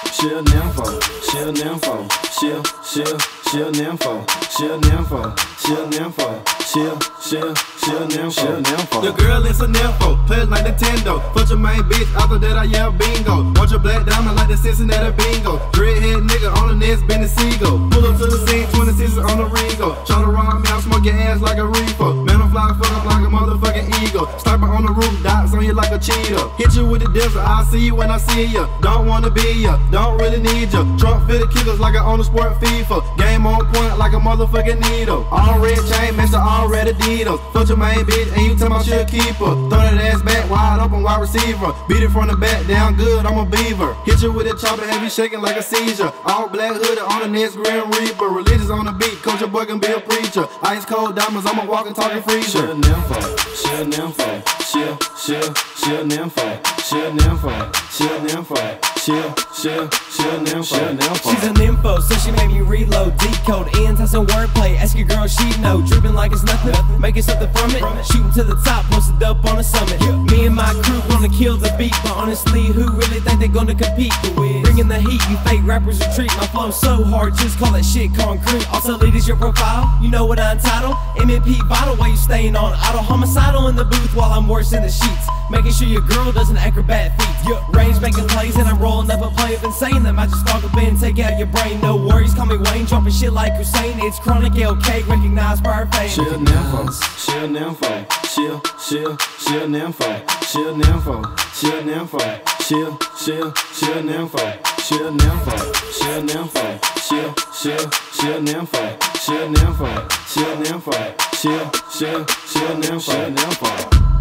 she a nympho, she a nympho, she a nympho, she a nympho, she a nympho, she a nympho. Your girl is a nympho, plays like Nintendo. Put your main bitch, after that I yell bingo. Want your black diamond like the Cincinnati bingo. Dreadhead nigga on the next Benny Siegel. Pull up to the scene, 26 on the Rego. Try to rob me, I'll smoke your ass like a reefer. Man, I'm fly fuck up like a motherfucking eagle. Sniper on the roof, dots on you like a cheetah. Hit you with the desert, I'll see you when I see ya. Don't wanna be ya, don't really need ya. Trunk fitted killers like I own a sport FIFA. Game on point like a motherfucking needle. All red chain, match the all red Adidas. Fuck your main bitch and you tell my shit keeper. Throw that ass back, wide open, wide receiver. Beat it from the back, down good, I'm a beaver. Hit you with a chopper, have you shaking like a seizure. All black hooded on the next Grim Reaper. Religious on the beat, coach your boy can be a preacher. Ice cold diamonds, I'm a walking, talking freezer. She a nympho, she a nympho, she a nympho, she a nympho, she a nympho, she a nympho. She's a nympho, so she made me reload, decode, ends has some wordplay. Ask your girl, she know, dripping like it's nothing, making something from it, shooting to the top, posted up on the summit. Me and my crew gonna kill the beat, but honestly, who really think they gonna compete? Bringing the heat, you fake rappers retreat. My flow so hard, just call that shit concrete. Also, ladies, your profile, you know what I'm entitled. MMP vital while you staying on auto. Homicidal in the booth while I'm worse in the sheets. Making sure your girl doesn't acrobat feet. Range making plays and I'm rolling up a play of insane. Them I just talk up in, take out your brain. No worries, call me Wayne, jumping shit like Hussein. It's chronic LK, recognized by her fame. She a nympho, she a nympho, she a nympho, she a nympho, she a nympho, she a nympho, she a nympho, she a nympho, she a nympho, she a nympho, she a nympho, she a nympho, she a nympho.